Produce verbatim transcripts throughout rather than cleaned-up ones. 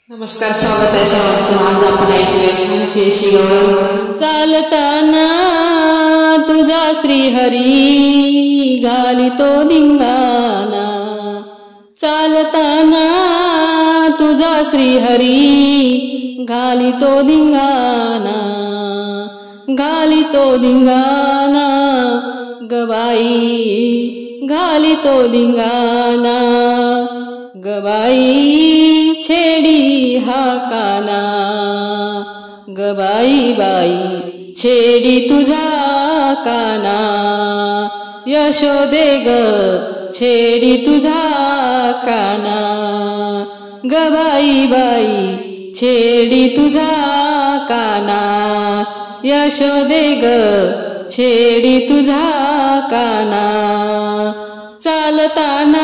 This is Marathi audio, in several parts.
नमस्कार, स्वागत आहे सर्वांचं. आज आपण ऐकूया छानशी अशी गवळण. चालताना तुझा श्रीहरी घालितो धिंगाणा, चालताना तुझा श्रीहरी घालितो धिंगाणा, घालितो धिंगाणा गबाई, घालितो धिंगाणा गबाई, छेडी हा काना, गबाई बाई छेडी तुझा काना, यशोदे ग छेडी तुझा काना, गबाई बाई छेडी तुझा काना, यशोदे ग छेडी तुझा काना. चालताना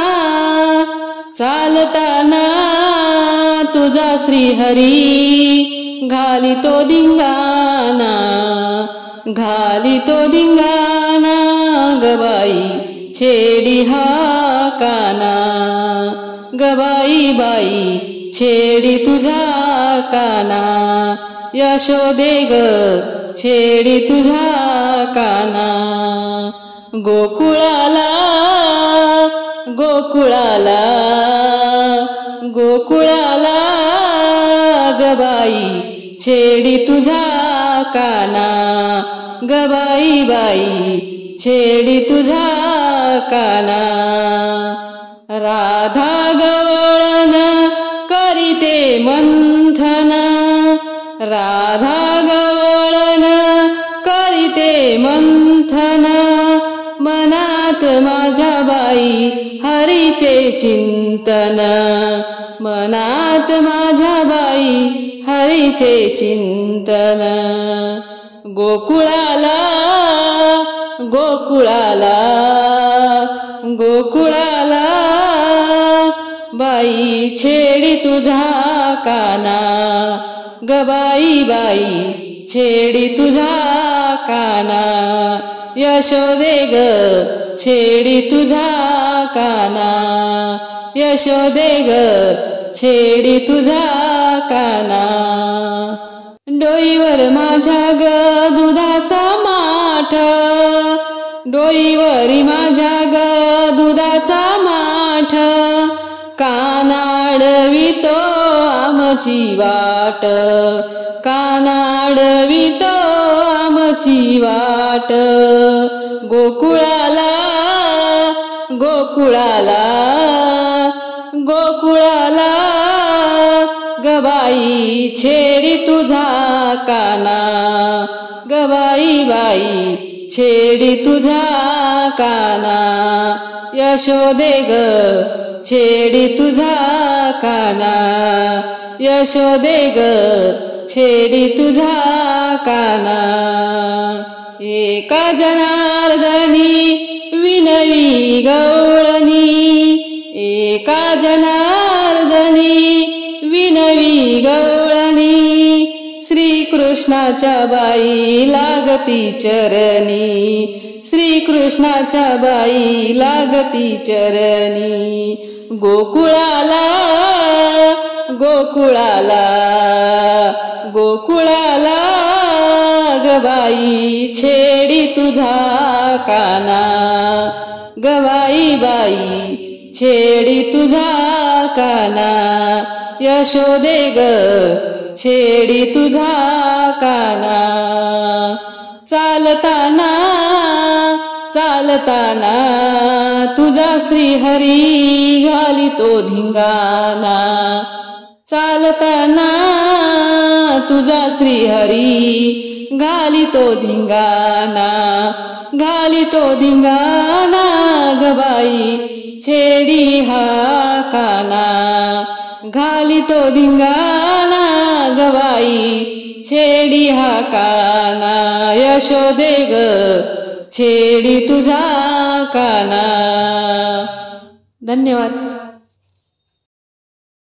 चालताना तुझा श्रीहरी घालितो धिंगाणा, घालितो धिंगाणा गबाई छेडी हा काना, गबाई बाई छेडी तुझा काना, यशोदे ग छेडी तुझा काना. गोकुळाला गोकुळाला गोकुळाला गबाई छेडी तुझा काना, गबाई बाई छेडी तुझा काना. राधा गवळण करीते मंथन, राधा गवळण करीते मंथन, मनात माझ्या बाई हरीचे चिंतन, मनात माझ्या बाई हरीचे चिंतन. गोकुळाला गोकुळाला गोकुळाला बाई छेडी तुझा काना, गबाई बाई छेडी तुझा काना, यशोदे ग छेडी तुझा काना, यशोदे ग छेडी तुझा काना. डोईवर माझ्या ग दुधाचा माठ, डोईवरी माझ्या ग दुधाचा माठ, कानाडवितो आमची वाट, कानाडवितो आमची वाट. गोकुळाला गोकुळाला गोकुळाला गबाई छेडी तुझा काना, गबाई बाई छेडी तुझा काना, यशोदे ग छेडी तुझा काना, यशोदे ग छेडी तुझा काना. एका जनार्दनी विनवी गवळणी, एका जनार्दनी विनवी गवळणी, श्रीकृष्णाच्या बाई लागती चरणी, श्रीकृष्णाच्या बाई लागती चरणी. गोकुळाला गोकुळाला गोकुळाला गबाई छेडी तुझा काना, गबाई बाई छेडी तुझा काना, यशोदे ग छेडी तुझा काना. चालताना चालताना तुझा श्रीहरी घालितो धिंगाणा, चालताना तुझा श्रीहरी घालितो धिंगाणा, घालितो धिंगाणा गबाई छेडी हा काना, घालितो धिंगाणा गबाई छेडी हा काना, यशोदे ग छेडी तुझा काना. धन्यवाद.